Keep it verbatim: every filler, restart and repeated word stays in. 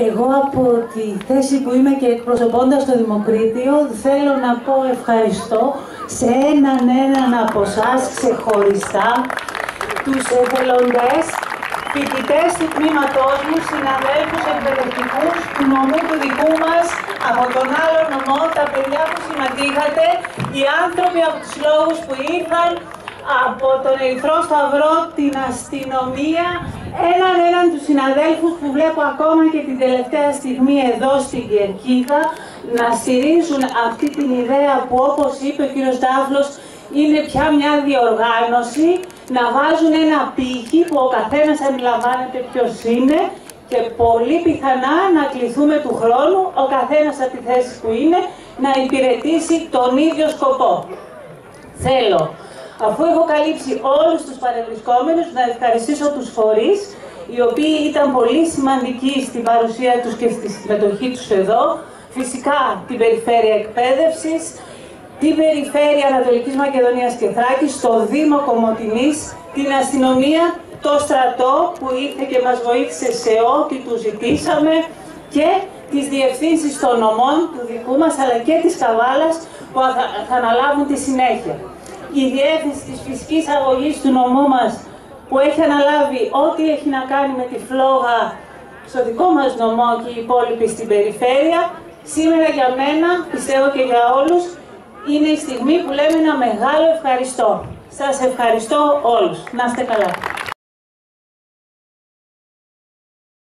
Εγώ από τη θέση που είμαι και εκπροσωπώντας το Δημοκρίτιο θέλω να πω ευχαριστώ σε έναν έναν από εσάς ξεχωριστά, τους εθελοντές, φοιτητές του τμήματός μου, συναδέλφους εκπαιδευτικούς του νομού του δικού μας, από τον άλλο νομό, τα παιδιά που συμμετείχατε, οι άνθρωποι από τους λόγους που ήρθαν, από τον Ερυθρό Σταυρό, την αστυνομία, έναν έναν τους συναδέλφους που βλέπω ακόμα και την τελευταία στιγμή εδώ στην Κερκίδα να στηρίζουν αυτή την ιδέα που, όπως είπε ο κύριος Ντάφλος, είναι πια μια διοργάνωση, να βάζουν ένα πύχη που ο καθένας αντιλαμβάνεται ποιος είναι και πολύ πιθανά να κληθούμε του χρόνου ο καθένας από τη θέση που είναι να υπηρετήσει τον ίδιο σκοπό. Θέλω, αφού έχω καλύψει όλους τους παρευρισκόμενους, να ευχαριστήσω τους φορείς, οι οποίοι ήταν πολύ σημαντικοί στην παρουσία τους και στη συμμετοχή τους εδώ, φυσικά την Περιφέρεια Εκπαίδευσης, την Περιφέρεια Ανατολικής Μακεδονίας και Θράκης, το Δήμο Κομοτηνής, την αστυνομία, το στρατό που ήρθε και μας βοήθησε σε ό,τι του ζητήσαμε και τις διευθύνσεις των νομών του δικού μας αλλά και της Καβάλας που θα, θα αναλάβουν τη συνέχεια. Η διεύθυνση της φυσικής αγωγής του νομού μας που έχει αναλάβει ό,τι έχει να κάνει με τη φλόγα στο δικό μας νομό και οι υπόλοιποι στην περιφέρεια, σήμερα για μένα, πιστεύω και για όλους, είναι η στιγμή που λέμε ένα μεγάλο ευχαριστώ. Σας ευχαριστώ όλους. Να είστε καλά.